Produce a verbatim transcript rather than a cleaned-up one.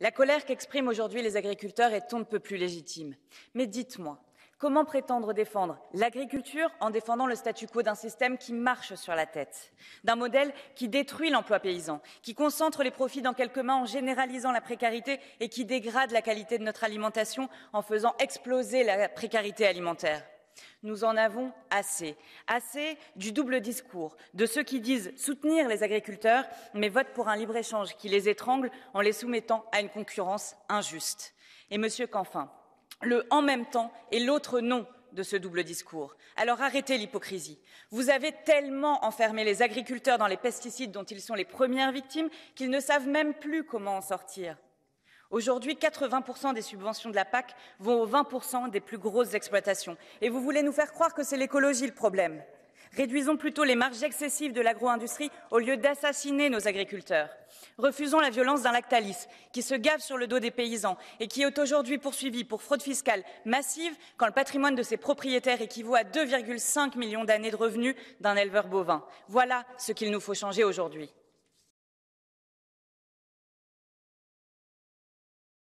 La colère qu'expriment aujourd'hui les agriculteurs est on ne peut plus légitime. Mais dites-moi, comment prétendre défendre l'agriculture en défendant le statu quo d'un système qui marche sur la tête, d'un modèle qui détruit l'emploi paysan, qui concentre les profits dans quelques mains en généralisant la précarité et qui dégrade la qualité de notre alimentation en faisant exploser la précarité alimentaire? Nous en avons assez, assez du double discours, de ceux qui disent soutenir les agriculteurs, mais votent pour un libre-échange qui les étrangle en les soumettant à une concurrence injuste. Et Monsieur Canfin, le « en même temps » est l'autre nom de ce double discours. Alors arrêtez l'hypocrisie. Vous avez tellement enfermé les agriculteurs dans les pesticides dont ils sont les premières victimes qu'ils ne savent même plus comment en sortir. Aujourd'hui, quatre-vingts pour cent des subventions de la P A C vont aux vingt pour cent des plus grosses exploitations. Et vous voulez nous faire croire que c'est l'écologie le problème. Réduisons plutôt les marges excessives de l'agro-industrie au lieu d'assassiner nos agriculteurs. Refusons la violence d'un Lactalis qui se gave sur le dos des paysans et qui est aujourd'hui poursuivi pour fraude fiscale massive quand le patrimoine de ses propriétaires équivaut à deux virgule cinq millions d'années de revenus d'un éleveur bovin. Voilà ce qu'il nous faut changer aujourd'hui.